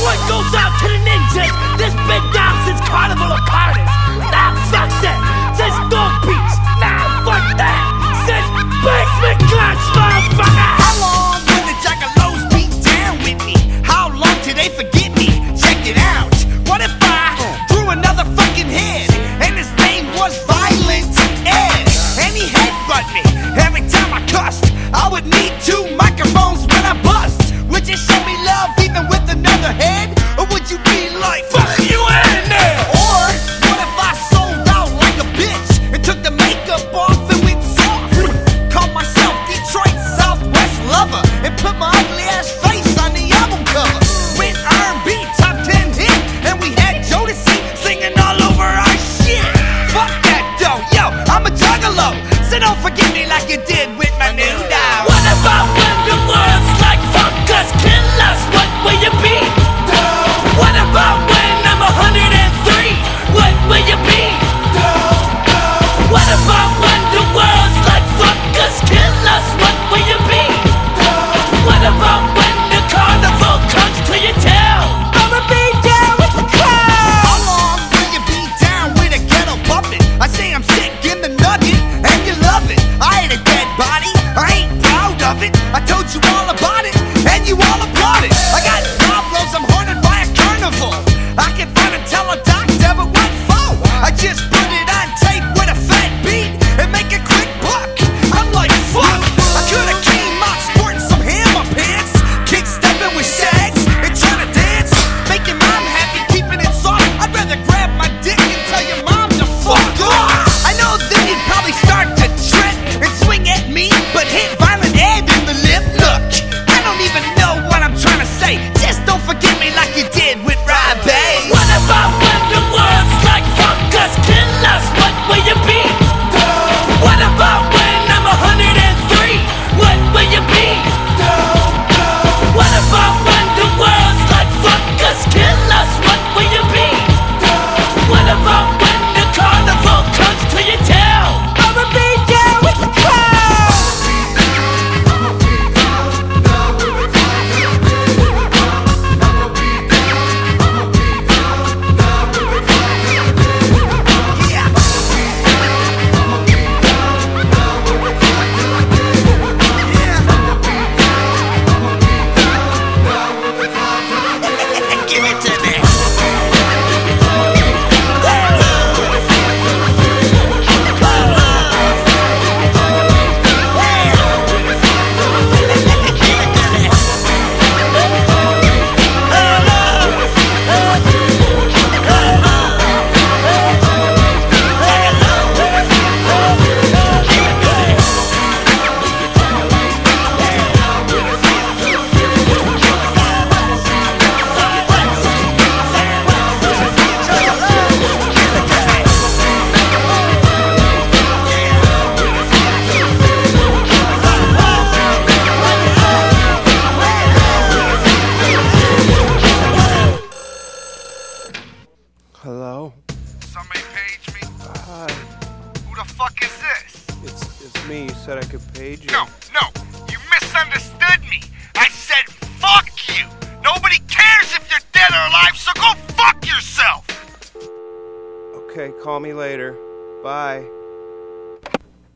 one goes out to the ninjas. This been down since Carnival of Carnage. Nah, fuck that. Since Dog Beach. Nah, fuck that. Since Basement Clutch, motherfucker. How long will the Juggalos be down with me? How long till they forget me? Check it out. What if I drew another fucking head and his name was Violent Ed? And he headbutt me every time I cussed. I would need 2 microphones when I bust. Would you show me love even with another head? Or would you be like, fuck you in there? Or what if I sold out like a bitch and took the makeup off and went soft? Called myself Detroit's Southwest lover and put my ugly ass face on the album cover. Went R&B top 10 hit and we had Jodeci singing all over our shit. Fuck that though, yo, I'm a juggalo, so don't forget me like you did with my new dog. What about when the world's like fuck us, kill us, what will you be? What about when I'm 103, what will you be? What about when the world's like fuck us, kill us, what will you be? What about when the carnival comes to your town? I'ma be down with the crowd. How long will you be down with a ghetto puppet? I say I'm sick in the nugget and you love it. I ain't a dead body, I ain't proud of it. I told you all about it and you all applauded. I got problems, I'm haunted by a carnival. I can find a teledoctor, but what for? I just put it on tape with a fat beat and make a quick buck. I'm like fuck, I could've came out sporting some hammer pants, kick stepping with shags and trying to dance, make your mom happy, keeping it soft. I'd rather grab my dick and tell your mom to fuck off. I know then you'd probably start to trip and swing at me, but hit Violent Ed in the lip. Look, I don't even know what I'm trying to say. Just don't forget me like you did with Robbie. What about when the world's like fuck us, kill us, what will you be? What about when I'm 103, what will you be? What about when the world's like fuck us, kill us, what will you be? What about when the carnival comes to your town? I'ma be down with the crowd. Give it to me. Hello? Somebody page me? Hi. Who the fuck is this? It's me. You said I could page you. No, you misunderstood me. I said fuck you. Nobody cares if you're dead or alive, so go fuck yourself. Okay, call me later. Bye.